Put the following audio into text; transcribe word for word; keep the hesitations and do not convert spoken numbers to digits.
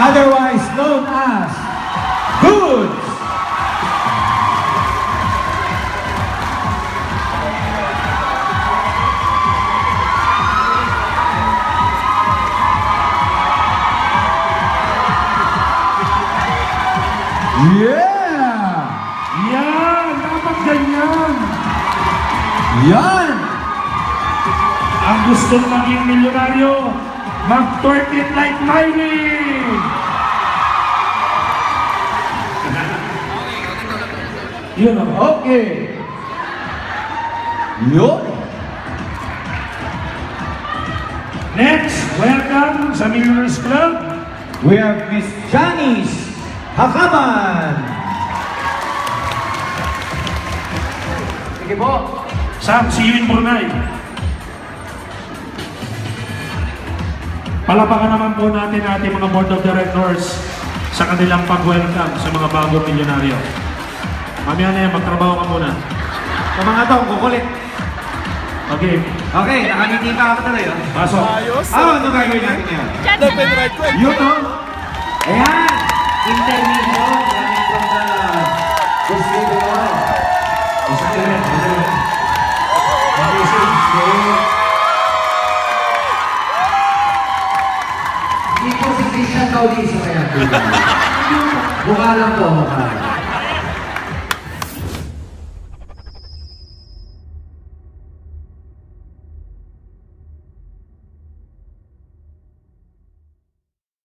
otherwise known as Goods. Yeah! Yan! Dapat ganyan! Yan! Ang gusto maging milyonaryo, mag-twerk it like Miley! Yun ang Okay. Yun. next, welcome sa Millionaires Club. We have Miss Janice Hakaman. Sige po. Sam, see you in Brunei. Palapakan naman po natin ating mga board of directors sa kanilang pag-welcome sa mga bagong milyonaryo. Mamaya na yan, magtrabaho ka muna. Sa mga to, kukulit. Okay, Okay, nakangiti pa ako tuloy. Oh. pasok. Ah, ano gagawin natin yan? Yun o. Ayan! Intermission coming from the distributor. Isa ka rin. Hindi po si Christian Bautista kaya. Mukha lang po, mukha.